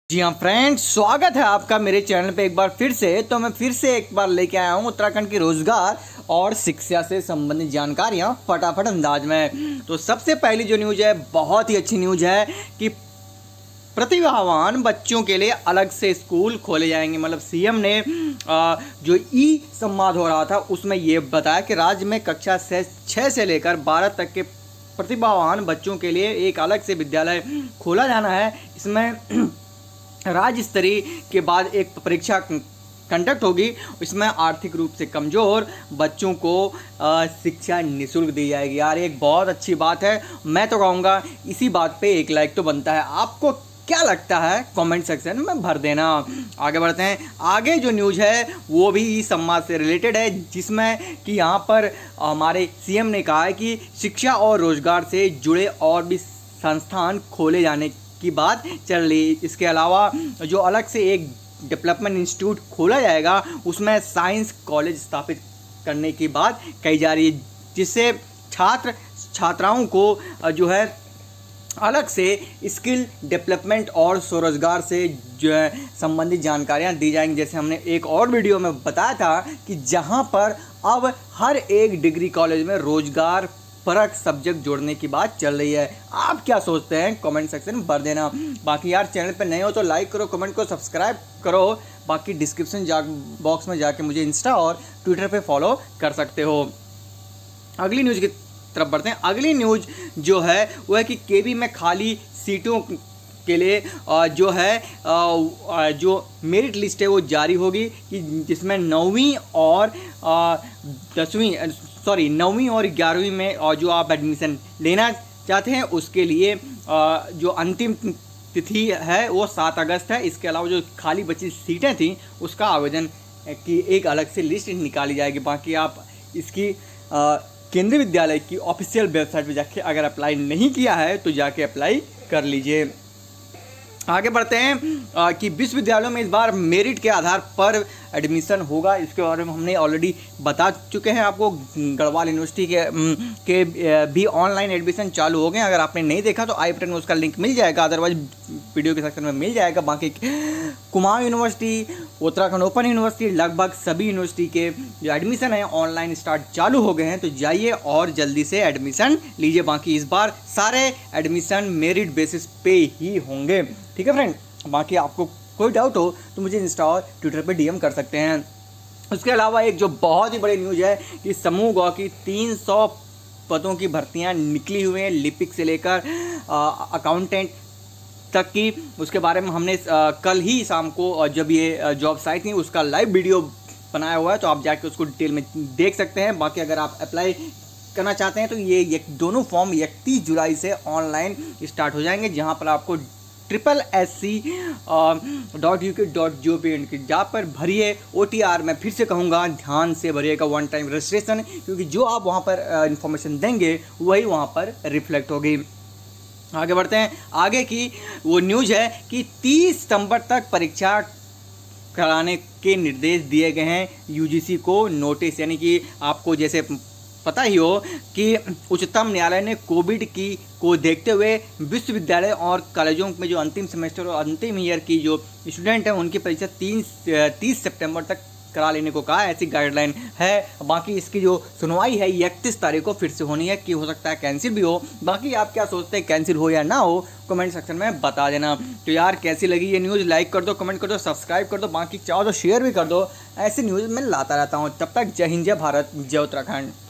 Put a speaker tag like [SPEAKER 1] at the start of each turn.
[SPEAKER 1] जी हाँ फ्रेंड्स, स्वागत है आपका मेरे चैनल पे एक बार फिर से। तो मैं फिर से एक बार लेके आया हूँ उत्तराखंड की रोजगार और शिक्षा से संबंधित जानकारियाँ फटाफट अंदाज में। तो सबसे पहली जो न्यूज़ है, बहुत ही अच्छी न्यूज़ है कि प्रतिभावान बच्चों के लिए अलग से स्कूल खोले जाएंगे। मतलब सीएम ने जो ई संवाद हो रहा था उसमें ये बताया कि राज्य में कक्षा 6 से लेकर 12 तक के प्रतिभावान बच्चों के लिए एक अलग से विद्यालय खोला जाना है। इसमें राज्य स्तरीय के बाद एक परीक्षा कंडक्ट होगी। इसमें आर्थिक रूप से कमज़ोर बच्चों को शिक्षा निःशुल्क दी जाएगी। यार एक बहुत अच्छी बात है। मैं तो कहूँगा इसी बात पे एक लाइक तो बनता है। आपको क्या लगता है कमेंट सेक्शन में भर देना। आगे बढ़ते हैं। आगे जो न्यूज़ है वो भी इस संवाद से रिलेटेड है, जिसमें कि यहाँ पर हमारे सीएम ने कहा है कि शिक्षा और रोजगार से जुड़े और भी संस्थान खोले जाने की बात चल रही। इसके अलावा जो अलग से एक डेवलपमेंट इंस्टीट्यूट खोला जाएगा, उसमें साइंस कॉलेज स्थापित करने की बात कही जा रही है, जिससे छात्राओं को जो है अलग से स्किल डेवलपमेंट और स्वरोजगार से जो है संबंधित जानकारियां दी जाएंगी। जैसे हमने एक और वीडियो में बताया था कि जहां पर अब हर एक डिग्री कॉलेज में रोजगार परक सब्जेक्ट जोड़ने की बात चल रही है। आप क्या सोचते हैं कमेंट सेक्शन में भर देना। बाकी यार चैनल पे नए हो तो लाइक करो, कमेंट को सब्सक्राइब करो। बाकी डिस्क्रिप्शन बॉक्स में जाके मुझे इंस्टा और ट्विटर पे फॉलो कर सकते हो। अगली न्यूज़ की तरफ बढ़ते हैं। अगली न्यूज़ जो है वो है कि केवी में खाली सीटों के लिए जो है जो मेरिट लिस्ट है वो जारी होगी, कि जिसमें 9वीं और 11वीं में और जो आप एडमिशन लेना चाहते हैं उसके लिए जो अंतिम तिथि है वो 7 अगस्त है। इसके अलावा जो खाली बची सीटें थी उसका आवेदन की एक अलग से लिस्ट निकाली जाएगी। बाकी आप इसकी केंद्रीय विद्यालय की ऑफिशियल वेबसाइट पर जाके अगर अप्लाई नहीं किया है तो जाके अप्लाई कर लीजिए। आगे बढ़ते हैं कि विश्वविद्यालयों में इस बार मेरिट के आधार पर एडमिशन होगा। इसके बारे में हमने ऑलरेडी बता चुके हैं आपको। गढ़वाल यूनिवर्सिटी के भी ऑनलाइन एडमिशन चालू हो गए। अगर आपने नहीं देखा तो आई बटन में उसका लिंक मिल जाएगा, अदरवाइज वीडियो के सेक्शन में मिल जाएगा। बाकी Kumaon university, Uttarakhand open university, लगभग सभी यूनिवर्सिटी के जो एडमिशन है ऑनलाइन स्टार्ट चालू हो गए हैं। तो जाइए और जल्दी से एडमिशन लीजिए। बाकी इस बार सारे एडमिशन मेरिट बेसिस पे ही होंगे। ठीक है फ्रेंड। बाकी आपको कोई डाउट हो तो मुझे इंस्टा और ट्विटर पे डीएम कर सकते हैं। उसके अलावा एक जो बहुत ही बड़ी न्यूज़ है कि समूह ग की 300 पदों की भर्तियां निकली हुई हैं, लिपिक से लेकर अकाउंटेंट तक की। उसके बारे में हमने कल ही शाम को जब ये जॉब्स आई थी उसका लाइव वीडियो बनाया हुआ है, तो आप जाके उसको डिटेल में देख सकते हैं। बाकी अगर आप अप्लाई करना चाहते हैं तो ये दोनों फॉर्म 31 जुलाई से ऑनलाइन स्टार्ट हो जाएंगे, जहां पर आपको SSSC.uk.gov.in जहाँ पर भरिए OTR। मैं फिर से कहूँगा ध्यान से भरिएगा, वन टाइम रजिस्ट्रेशन, क्योंकि जो आप वहाँ पर इंफॉर्मेशन देंगे वही वहाँ पर रिफ्लेक्ट होगी। आगे बढ़ते हैं। आगे की वो न्यूज़ है कि 30 सितंबर तक परीक्षा कराने के निर्देश दिए गए हैं UGC को नोटिस। यानी कि आपको जैसे पता ही हो कि उच्चतम न्यायालय ने कोविड को देखते हुए विश्वविद्यालय और कॉलेजों में जो अंतिम सेमेस्टर और अंतिम ईयर की जो स्टूडेंट हैं उनकी परीक्षा 30 सितंबर तक करा लेने को कहा। ऐसी गाइडलाइन है। बाकी इसकी जो सुनवाई है 31 तारीख को फिर से होनी है, कि हो सकता है कैंसिल भी हो। बाकी आप क्या सोचते हैं, कैंसिल हो या ना हो, कमेंट सेक्शन में बता देना। तो यार कैसी लगी ये न्यूज़, लाइक कर दो, कमेंट कर दो, सब्सक्राइब कर दो। बाकी चाहो तो शेयर भी कर दो। ऐसी न्यूज़ मैं लाता रहता हूँ। तब तक जय हिंद, जय भारत, जय उत्तराखंड।